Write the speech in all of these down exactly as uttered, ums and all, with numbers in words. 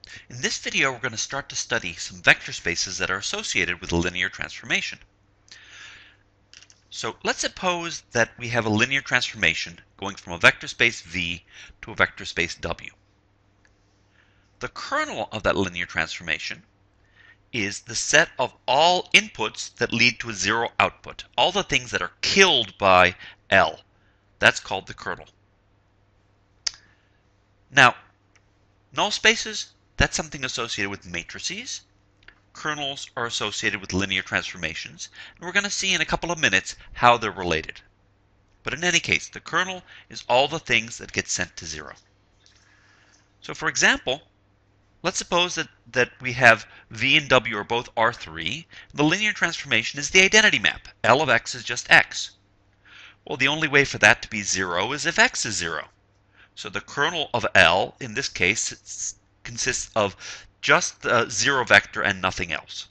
In this video, we're going to start to study some vector spaces that are associated with a linear transformation. So let's suppose that we have a linear transformation going from a vector space V to a vector space W. The kernel of that linear transformation is the set of all inputs that lead to a zero output, all the things that are killed by L. That's called the kernel. Now, null spaces, that's something associated with matrices. Kernels are associated with linear transformations, and we're going to see in a couple of minutes how they're related. But in any case, the kernel is all the things that get sent to zero. So for example, let's suppose that, that we have V and W are both R three. The linear transformation is the identity map. L of x is just x. Well, the only way for that to be zero is if x is zero. So the kernel of L, in this case, consists of just the zero vector and nothing else.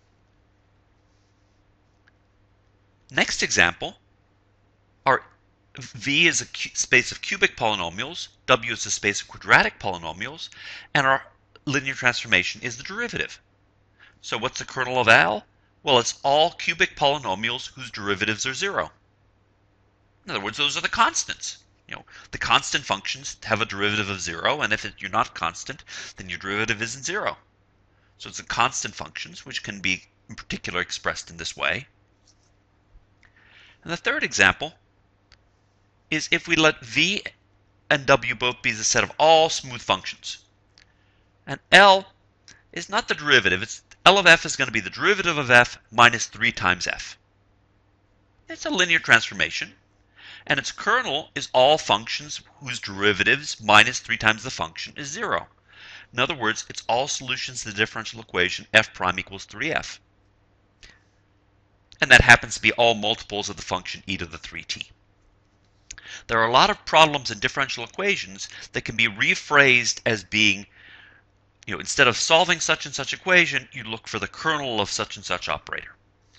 Next example, our V is a space of cubic polynomials, W is a space of quadratic polynomials, and our linear transformation is the derivative. So what's the kernel of L? Well, it's all cubic polynomials whose derivatives are zero. In other words, those are the constants. You know, the constant functions have a derivative of zero, and if it, you're not constant, then your derivative isn't zero. So it's the constant functions, which can be in particular expressed in this way. And the third example is if we let V and W both be the set of all smooth functions. And L is not the derivative. It's L of f is going to be the derivative of f minus three times f. It's a linear transformation. And its kernel is all functions whose derivatives minus three times the function is zero. In other words, it's all solutions to the differential equation f prime equals three f. And that happens to be all multiples of the function e to the three t. There are a lot of problems in differential equations that can be rephrased as being, you know, instead of solving such and such equation, you look for the kernel of such and such operator.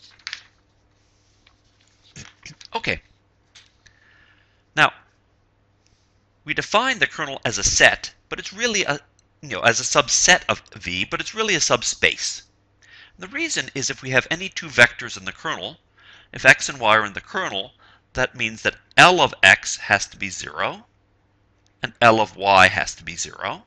Okay. Now, we define the kernel as a set, but it's really a, you know, as a subset of V, but it's really a subspace. And the reason is if we have any two vectors in the kernel, if x and y are in the kernel, that means that L of x has to be zero, and L of y has to be zero.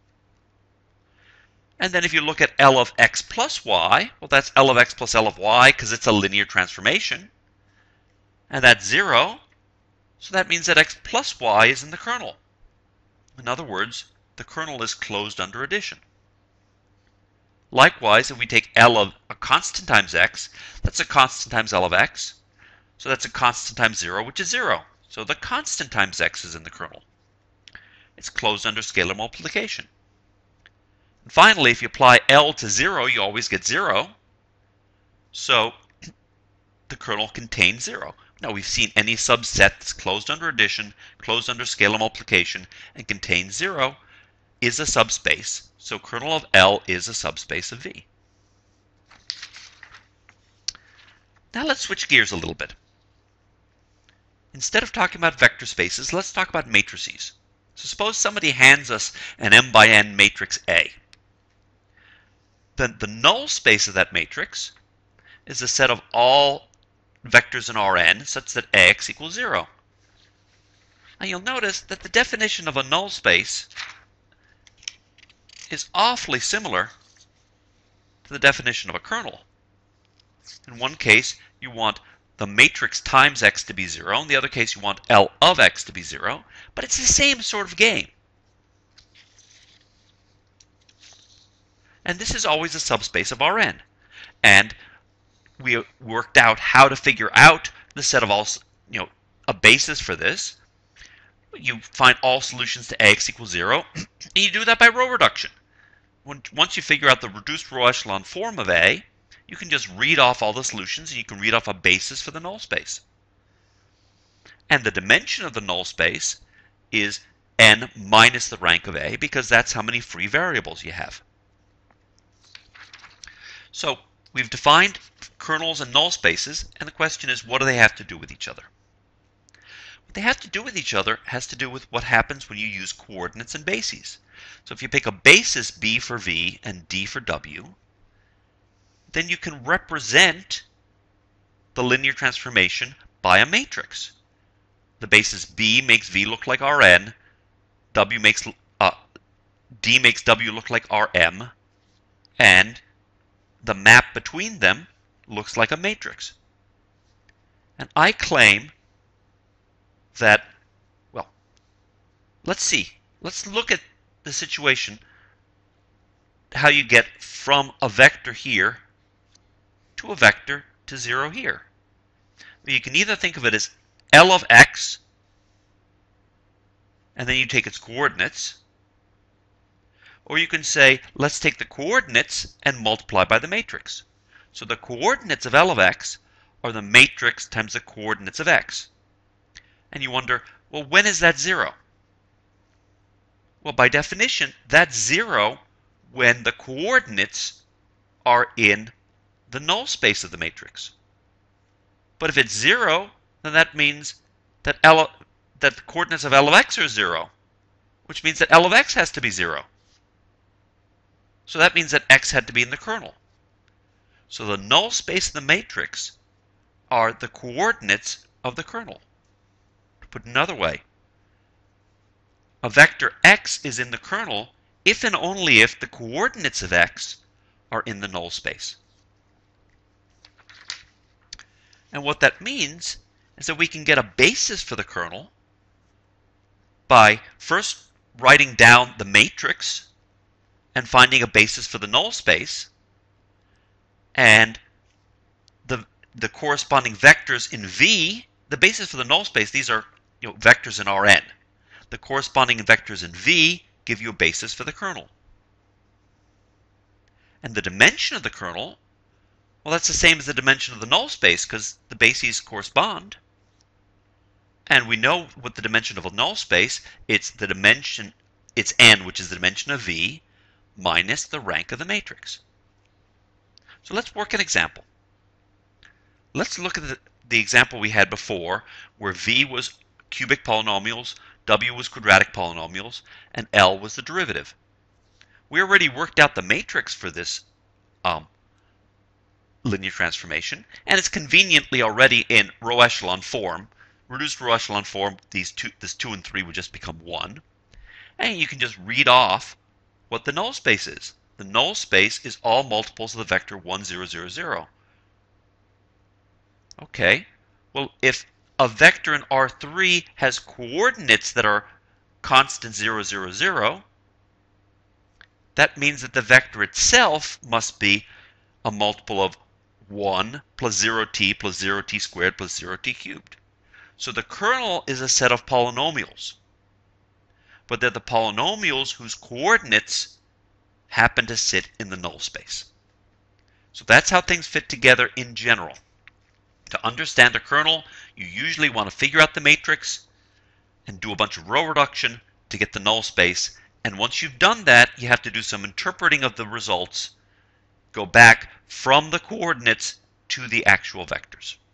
And then if you look at L of x plus y, well, that's L of x plus L of y because it's a linear transformation, and that's zero. So that means that x plus y is in the kernel. In other words, the kernel is closed under addition. Likewise, if we take L of a constant times x, that's a constant times L of x. So that's a constant times zero, which is zero. So the constant times x is in the kernel. It's closed under scalar multiplication. And finally, if you apply L to zero, you always get zero. So the kernel contains zero. Now we've seen any subset that's closed under addition, closed under scalar multiplication, and contains zero is a subspace. So kernel of L is a subspace of V. Now let's switch gears a little bit. Instead of talking about vector spaces, let's talk about matrices. So suppose somebody hands us an m by n matrix A. Then the null space of that matrix is a set of all vectors in Rn such that Ax equals zero. Now you'll notice that the definition of a null space is awfully similar to the definition of a kernel. In one case, you want the matrix times x to be zero. In the other case, you want L of x to be zero. But it's the same sort of game. And this is always a subspace of Rn. And we worked out how to figure out the set of all, you know, a basis for this. You find all solutions to Ax equals zero, and you do that by row reduction. When, once you figure out the reduced row echelon form of A, you can just read off all the solutions, and you can read off a basis for the null space. And the dimension of the null space is n minus the rank of A, because that's how many free variables you have. So we've defined kernels and null spaces, and the question is, what do they have to do with each other? What they have to do with each other has to do with what happens when you use coordinates and bases. So if you pick a basis B for V and D for W, then you can represent the linear transformation by a matrix. The basis B makes V look like Rn, W makes uh, D makes W look like Rm, and the map between them looks like a matrix. And I claim that, well, let's see. Let's look at the situation, how you get from a vector here to a vector to zero here. You can either think of it as L of x, and then you take its coordinates, or you can say, let's take the coordinates and multiply by the matrix. So the coordinates of L of x are the matrix times the coordinates of x. And you wonder, well, when is that zero? Well, by definition, that's zero when the coordinates are in the null space of the matrix. But if it's zero, then that means that L, that the coordinates of L of x are zero, which means that L of x has to be zero. So that means that x had to be in the kernel. So the null space of the matrix are the coordinates of the kernel. To put another way, a vector x is in the kernel if and only if the coordinates of x are in the null space. And what that means is that we can get a basis for the kernel by first writing down the matrix and finding a basis for the null space, and the the corresponding vectors in V, the basis for the null space, these are you know vectors in Rn. The corresponding vectors in V give you a basis for the kernel. And the dimension of the kernel, well, that's the same as the dimension of the null space because the bases correspond. And we know what the dimension of a null space, it's the dimension, it's n, which is the dimension of V, minus the rank of the matrix. So let's work an example. Let's look at the, the example we had before where V was cubic polynomials, W was quadratic polynomials, and L was the derivative. We already worked out the matrix for this um, linear transformation, and it's conveniently already in row echelon form. Reduced row echelon form, these two, this two and three would just become one. And you can just read off what the null space is. The null space is all multiples of the vector one, zero, zero, zero. Okay, well, if a vector in R three has coordinates that are constant zero, zero, zero, that means that the vector itself must be a multiple of one plus zero t plus zero t squared plus zero t cubed. So the kernel is a set of polynomials, but they're the polynomials whose coordinates happen to sit in the null space. So that's how things fit together in general. To understand a kernel, you usually want to figure out the matrix and do a bunch of row reduction to get the null space. And once you've done that, you have to do some interpreting of the results, go back from the coordinates to the actual vectors.